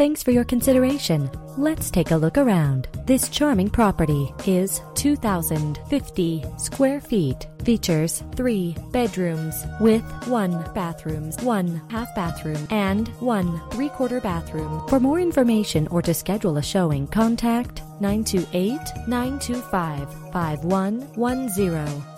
Thanks for your consideration. Let's take a look around. This charming property is 2,050 square feet. Features 3 bedrooms with 1 bathroom, 1 half bathroom, and 1 3/4 bathroom. For more information or to schedule a showing, contact 928-925-5110.